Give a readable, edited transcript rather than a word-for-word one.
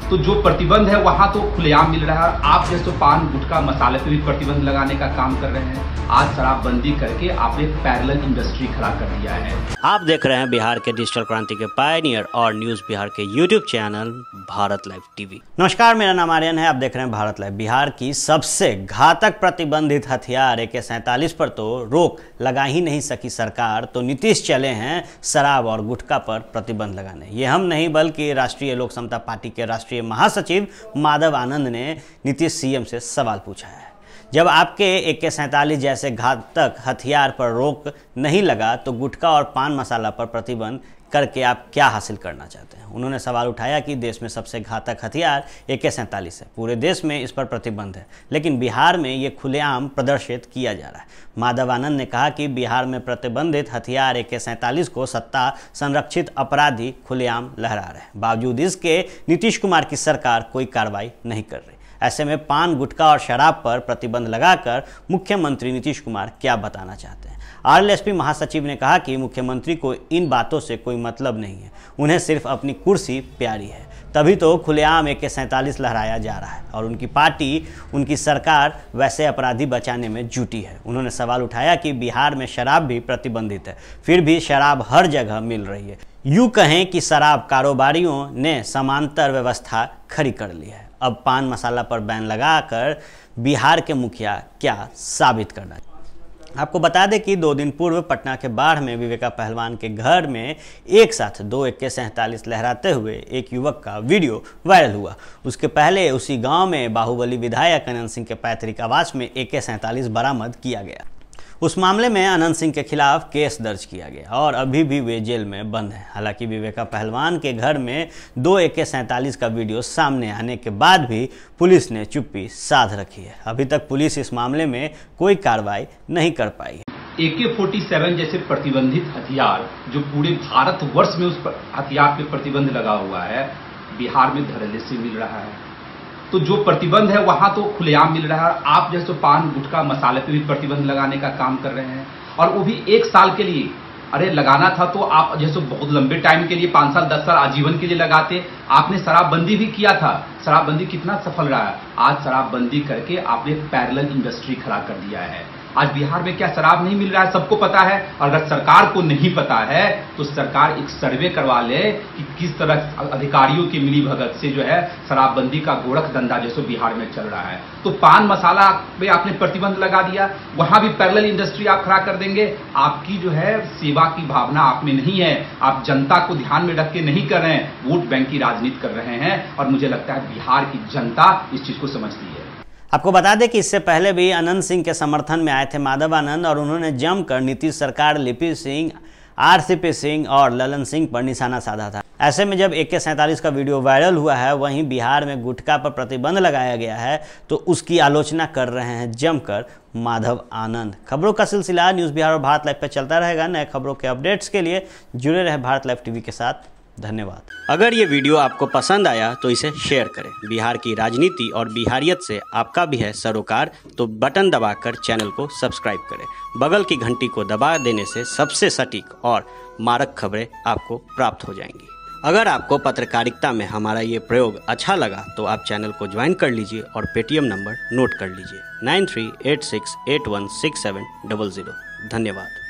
तो जो प्रतिबंध है वहां तो खुलेआम मिल रहा है। आप जैसे पान गुटखा मसाले पे भी प्रतिबंध लगाने का काम कर रहे हैं। आज शराबबंदी करके आपने एक पैरेलल इंडस्ट्री खड़ा कर दिया है। आप देख रहे हैं बिहार के डिजिटल क्रांति के पायनियर और न्यूज बिहार के YouTube channel Bharat live TV. नमस्कार, मेरा नाम आर्यन है। आप देख रहे हैं भारत लाइव। बिहार की सबसे घातक प्रतिबंधित हथियार AK-47 पर तो रोक लगा ही नहीं सकी सरकार, तो नीतीश चले हैं शराब और गुटखा पर प्रतिबंध लगाने। ये हम नहीं बल्कि राष्ट्रीय लोक समता पार्टी के राष्ट्रीय महासचिव माधव आनंद ने नीतीश CM से सवाल पूछा है। जब आपके AK-47 जैसे घातक हथियार पर रोक नहीं लगा तो गुटखा और पान मसाला पर प्रतिबंध करके आप क्या हासिल करना चाहते हैं। उन्होंने सवाल उठाया कि देश में सबसे घातक हथियार AK-47 है, पूरे देश में इस पर प्रतिबंध है, लेकिन बिहार में ये खुलेआम प्रदर्शित किया जा रहा है। माधव आनंद ने कहा कि बिहार में प्रतिबंधित हथियार AK-47 को सत्ता संरक्षित अपराधी खुलेआम लहरा रहे हैं। बावजूद इसके नीतीश कुमार की सरकार कोई कार्रवाई नहीं कर रही। ऐसे में पान गुटखा और शराब पर प्रतिबंध लगाकर मुख्यमंत्री नीतीश कुमार क्या बताना चाहते हैं। RLSP महासचिव ने कहा कि मुख्यमंत्री को इन बातों से कोई मतलब नहीं है, उन्हें सिर्फ अपनी कुर्सी प्यारी है, तभी तो खुलेआम AK-47 लहराया जा रहा है और उनकी पार्टी, उनकी सरकार वैसे अपराधी बचाने में जुटी है। उन्होंने सवाल उठाया कि बिहार में शराब भी प्रतिबंधित है, फिर भी शराब हर जगह मिल रही है। यूँ कहें कि शराब कारोबारियों ने समांतर व्यवस्था खड़ी कर ली है। अब पान मसाला पर बैन लगाकर बिहार के मुखिया क्या साबित करना। आपको बता दें कि 2 दिन पूर्व पटना के बाढ़ में विवेका पहलवान के घर में एक साथ 2 AK-47 लहराते हुए एक युवक का वीडियो वायरल हुआ। उसके पहले उसी गांव में बाहुबली विधायक अनंत सिंह के पैतृक आवास में AK-47 बरामद किया गया। उस मामले में अनंत सिंह के खिलाफ केस दर्ज किया गया और अभी भी वे जेल में बंद हैं। हालांकि विवेका पहलवान के घर में 2 AK-47 का वीडियो सामने आने के बाद भी पुलिस ने चुप्पी साध रखी है। अभी तक पुलिस इस मामले में कोई कार्रवाई नहीं कर पाई है। AK-47 जैसे प्रतिबंधित हथियार जो पूरे भारतवर्ष में उस हथियार पे प्रतिबंध लगा हुआ है, बिहार में धड़ल्ले से मिल रहा है। तो जो प्रतिबंध है वहां तो खुलेआम मिल रहा है। आप जैसे पान गुटखा मसाले पे भी प्रतिबंध लगाने का काम कर रहे हैं और वो भी 1 साल के लिए। अरे लगाना था तो आप जैसे बहुत लंबे टाइम के लिए 5 साल 10 साल आजीवन के लिए लगाते। आपने शराबबंदी भी किया था, शराबबंदी कितना सफल रहा है। आज शराबबंदी करके आपने एक पैरेलल इंडस्ट्री खड़ा कर दिया है। आज बिहार में क्या शराब नहीं मिल रहा है सबको पता है। और अगर सरकार को नहीं पता है तो सरकार एक सर्वे करवा ले कि किस तरह अधिकारियों की मिली भगत से जो है शराबबंदी का गोरख धंधा जैसे बिहार में चल रहा है। तो पान मसाला पे आपने प्रतिबंध लगा दिया, वहां भी पैरेलल इंडस्ट्री आप खड़ा कर देंगे। आपकी जो है सेवा की भावना आप में नहीं है, आप जनता को ध्यान में रख के नहीं कर रहे हैं, वोट बैंक की राजनीति कर रहे हैं। और मुझे लगता है बिहार की जनता इस चीज को समझती है। आपको बता दें कि इससे पहले भी अनंत सिंह के समर्थन में आए थे माधव आनंद और उन्होंने जमकर नीतीश सरकार, लिपि सिंह, RCP सिंह और ललन सिंह पर निशाना साधा था। ऐसे में जब AK-47 का वीडियो वायरल हुआ है, वहीं बिहार में गुटखा पर प्रतिबंध लगाया गया है, तो उसकी आलोचना कर रहे हैं जमकर माधव आनंद। खबरों का सिलसिला न्यूज़ बिहार और भारत लाइव पर चलता रहेगा। नए खबरों के अपडेट्स के लिए जुड़े रहे भारत लाइव टीवी के साथ। धन्यवाद। अगर ये वीडियो आपको पसंद आया तो इसे शेयर करें। बिहार की राजनीति और बिहारियत से आपका भी है सरोकार, तो बटन दबाकर चैनल को सब्सक्राइब करें। बगल की घंटी को दबा देने से सबसे सटीक और मारक खबरें आपको प्राप्त हो जाएंगी। अगर आपको पत्रकारिता में हमारा ये प्रयोग अच्छा लगा तो आप चैनल को ज्वाइन कर लीजिए और पेटीएम नंबर नोट कर लीजिए 9386816700। धन्यवाद।